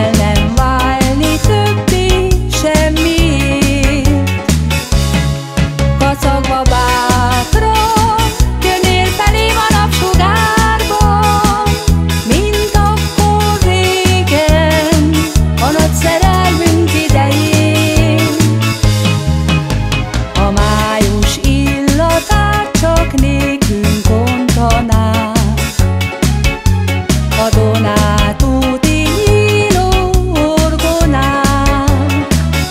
el nem válni többé semmiért. Kacagva bátran jönnél felém a napsugárban, mint akkor régen, a nagy szerelmünk idején. A május illatát csak nékünk ontanák, a Donátúti nyíló orgonák.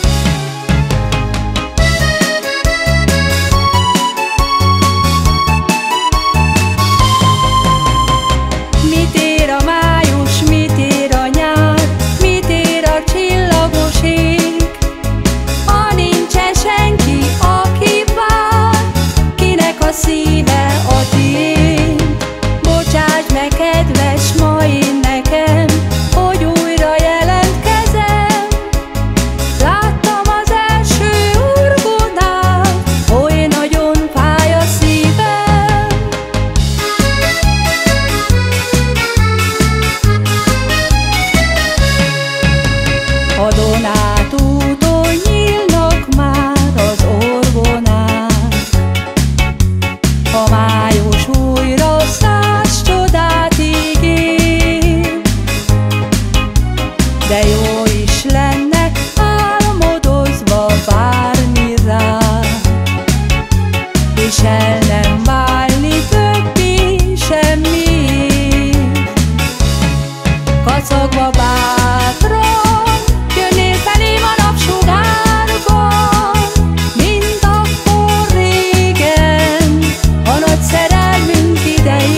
Mit ér a május, mit ér a nyár, mit ér a csillagos ég, ha nincsen senki, aki vár, kinek a szíve a tiéd. Bocsáss meg, kedves, ma én nekem, hogy újra jelentkezem. Láttam az első orgonát, oly nagyon fáj a szívem. A Donátútól nyílnak már az orgonák, a május újra száz csodát ígér. De jó is lenne álmodozva várni rá, és el nem válni többé semmiért. Kacagva bátran jönnél felém a napsugárban, mint akkor régen, a nagy szerelmünk idején.